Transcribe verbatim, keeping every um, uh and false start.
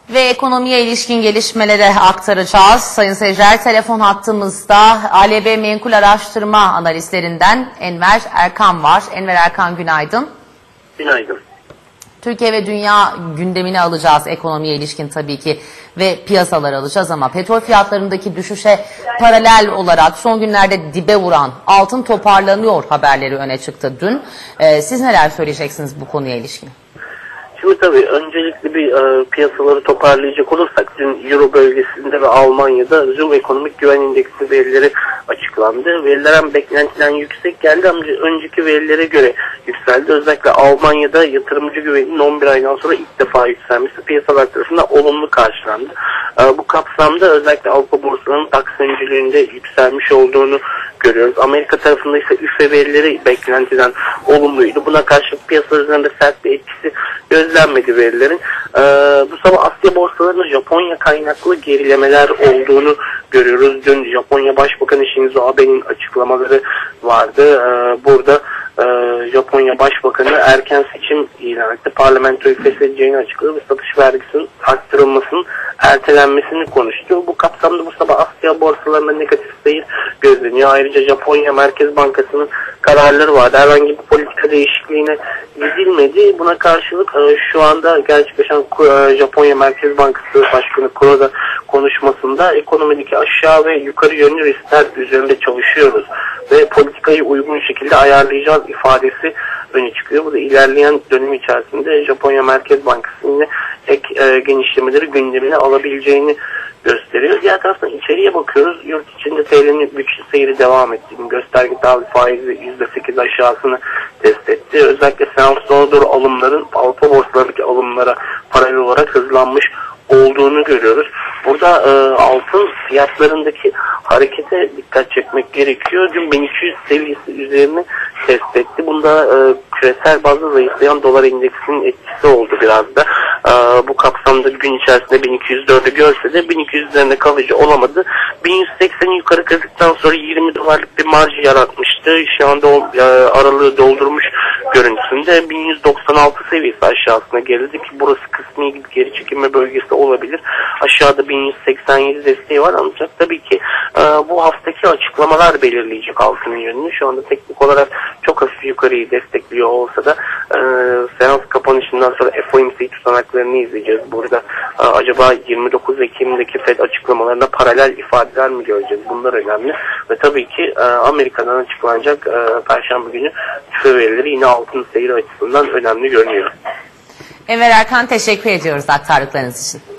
Ve ekonomiye ilişkin gelişmeleri aktaracağız. Sayın seyirciler, telefon hattımızda A L B Menkul Araştırma Analistlerinden Enver Erkan var. Enver Erkan, günaydın. Günaydın. Türkiye ve dünya gündemini alacağız, ekonomiye ilişkin tabii ki ve piyasaları alacağız, ama petrol fiyatlarındaki düşüşe paralel olarak son günlerde dibe vuran altın toparlanıyor haberleri öne çıktı dün. Ee, siz neler söyleyeceksiniz bu konuya ilişkin? Şimdi tabii öncelikle bir e, piyasaları toparlayacak olursak, dün Euro bölgesinde ve Almanya'da Zoom Ekonomik Güven İndeksi verileri açıklandı. Veriler hem beklentiden yüksek geldi ama önceki verilere göre yükseldi. Özellikle Almanya'da yatırımcı güveninin on bir aydan sonra ilk defa yükselmesi piyasalar tarafından olumlu karşılandı. E, bu kapsamda özellikle Avrupa borsalarının DAX öncülüğünde yükselmiş olduğunu görüyoruz. Amerika tarafında ise üfe verileri beklentiden olumluydu. Buna karşılık piyasa üzerinde sert bir etkisi gözlenmedi verilerin. Ee, bu sabah Asya borsalarında Japonya kaynaklı gerilemeler olduğunu görüyoruz. Dün Japonya Başbakanı Shinzo Abe'nin açıklamaları vardı. Ee, burada e, Japonya Başbakanı erken seçim ilan etti. Parlamentoyu feshedeceğini açıkladı ve satış vergisinin arttırılmasının ertelenmesini konuştu. Bu kapsamda bu sabah Asya borsalarında negatif seyir gözleniyor. Ayrıca Japonya Merkez Bankası'nın kararları vardı. Herhangi bir politika değişikliğine gidilmedi. Buna karşılık e, şu anda gerçekleşen e, Japonya Merkez Bankası Başkanı Kuroda konuşmasında ekonomideki aşağı ve yukarı yönlü riskler üzerinde çalışıyoruz ve politikayı uygun şekilde ayarlayacağız ifadesi öne çıkıyor. Bu da ilerleyen dönem içerisinde Japonya Merkez Bankası'nın ek e, genişlemeleri gündemine alabileceğini gösteriyor. Diğer taraftan içeriye bakıyoruz. Yurt içinde T L'nin güçlü seyri devam ettiğini, gösterge tahvil faizi yüzde sekiz aşağısını test etti. Özellikle seans sona doğru alımların Avrupa borsalarındaki alımlara paralel olarak hızlanmış olduğunu görüyoruz. Burada e, altın fiyatlarındaki harekete dikkat çekmek gerekiyor. Dün bin iki yüz seviyesi üzerine test etti. Bunda e, küresel bazda zayıflayan dolar endeksinin etkisi oldu biraz da. E, bu kapsamda gün içerisinde bin iki yüz dördü görse de bin iki yüz üzerinde kalıcı olamadı. bin yüz sekseni yukarı kırdıktan sonra yirmi dolarlık bir marj yaratmıştı. Şu anda o e, aralığı doldurmuş görüntüsünde. bin yüz doksan altı seviyesi aşağısına geldi ki burası kısmi geri çekilme bölgesi olabilir. Aşağıda bin yüz seksen yedi desteği var, ancak tabii ki e, bu haftaki açıklamalar belirleyecek altının yönünü. Şu anda teknik olarak çok hafif yukarıyı destekliyor olsa da e, seans kapanışından sonra F O M C tutanaklarını izleyeceğiz. Burada e, acaba yirmi dokuz Ekim'deki Fed açıklamalarında paralel ifadeler mi göreceğiz? Bunlar önemli. Ve tabii ki e, Amerika'dan açıklanacak e, Perşembe günü tüfe verileri yine altın seyri açısından önemli görünüyor. Enver Erkan, teşekkür ediyoruz aktardıklarınız için.